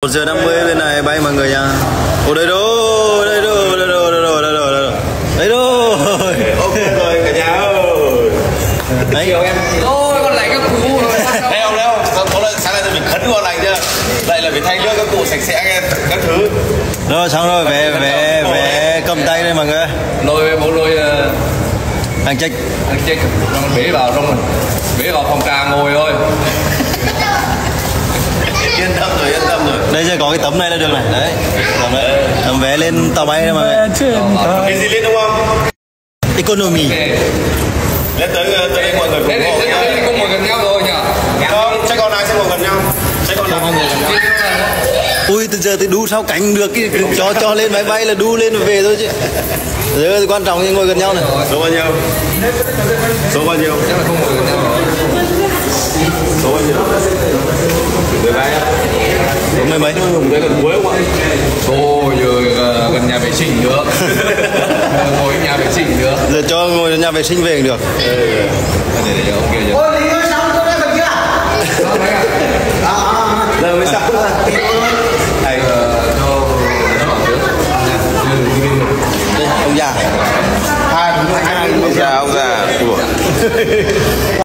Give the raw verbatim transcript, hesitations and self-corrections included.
một giờ năm mươi bên này bay mọi người nha. Ồ đây rồi, đây rồi, đây rồi, đây rồi, đây rồi, đây rồi. Đấy rồi. Ok rồi cả nhà ơi. Đấy. Chiều em. Ôi con này các cụ rồi. Thấy không, thấy không? Có lần sáng nay mình khấn ngon lành chưa? Lại là phải thay nước các cụ sạch sẽ các thứ. Rồi xong rồi, về về về cầm tay đây mọi người. Lôi bộ lôi Anh check. anh check bế vào trong mình. Bế vào phòng trà ngồi thôi. Yên tâm rồi, yên tâm rồi. Đây sẽ có cái tấm này là được này. Đấy. Tấm đấy. Tấm vé lên tàu bay đây mọi người. Cái gì lên đúng không? Economy. Lên tới tới mọi người Thế cùng ngồi thì nhá. sẽ cùng ngồi gần nhau rồi nhỉ? Không, chắc con này sẽ ngồi gần nhau. Chắc con này ngồi gần nhau. Ui từ giờ thì đu sao cánh được cái cho cho lên máy bay là đu lên và về thôi chứ. Giờ thì quan trọng thì ngồi gần nhau này. Số bao nhiêu? Số bao nhiêu? Chắc là không ngồi gần nhau rồi. Số bao nhiêu? Mười ba. Đúng mấy mấy. Đây gần cuối không ạ? Ôi giờ gần nhà vệ sinh nữa. Ngồi nhà vệ sinh nữa. Giờ cho ngồi nhà vệ sinh về cũng được. Để để ông kia giờ. Ôi, thì xong tôi đã cần chưa? Giờ mới xong ra. Thầy Cho Ông già. hai ông già ông già.